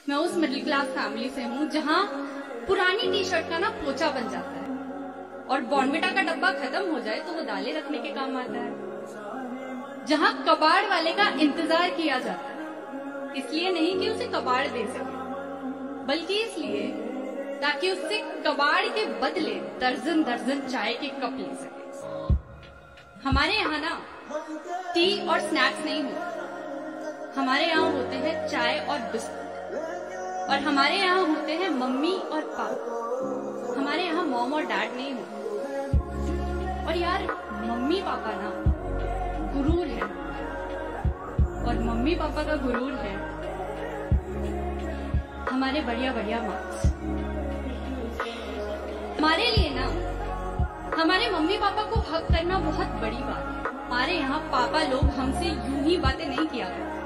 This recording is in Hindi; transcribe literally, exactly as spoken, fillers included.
मैं उस मिडिल क्लास फैमिली से हूँ जहाँ पुरानी टी शर्ट का ना पोचा बन जाता है और बॉर्नविटा का डब्बा खत्म हो जाए तो वो दालें रखने के काम आता है। जहाँ कबाड़ वाले का इंतजार किया जाता है, इसलिए नहीं कि उसे कबाड़ दे सके, बल्कि इसलिए ताकि उससे कबाड़ के बदले दर्जन दर्जन चाय के कप ले सके। हमारे यहाँ ना टी और स्नैक्स नहीं होते, हमारे यहाँ होते हैं चाय और बिस्कुट। और हमारे यहाँ होते हैं मम्मी और पापा, हमारे यहाँ मॉम और डैड नहीं होते। और यार मम्मी पापा ना गुरूर है, और मम्मी पापा का गुरूर है हमारे बढ़िया बढ़िया मार्क्स। हमारे लिए ना हमारे मम्मी पापा को हक करना बहुत बड़ी बात है। हमारे यहाँ पापा लोग हमसे यूं ही बातें नहीं किया करते,